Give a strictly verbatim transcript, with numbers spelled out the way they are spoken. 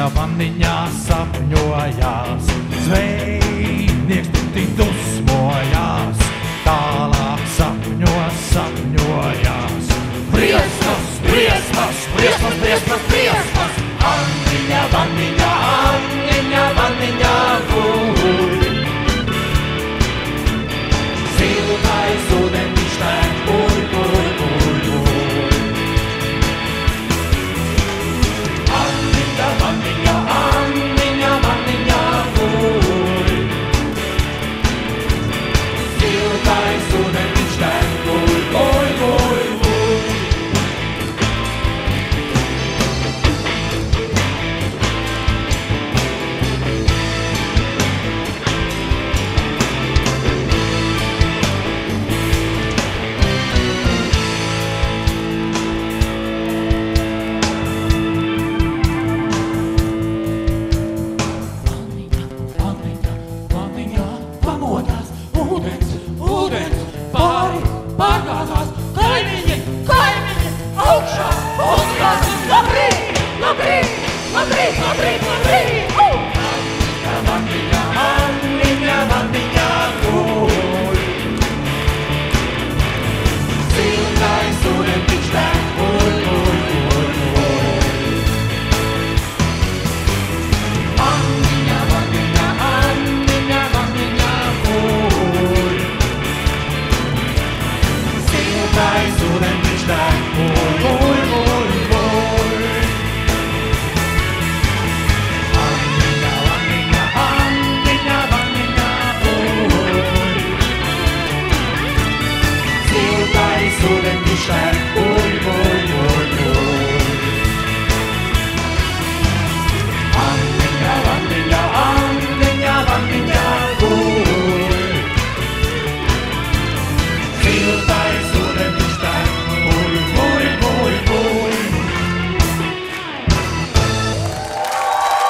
vanniņā sapņojās, zvejnieks tik dusmojās, tālāk sapņos sapņojās. Briesmas, briesmas, briesmas, briesmas, briesmas, Anniņa vanniņā, Anniņa vanniņā guļ. Siltais ūdeņš tek, guļ, guļ, guļ, guļ. Anniņa vanniņā, Anniņa vanniņā guļ. Siltais ūdeņš tek, guļ, guļ, guļ, guļ. Uden die Stein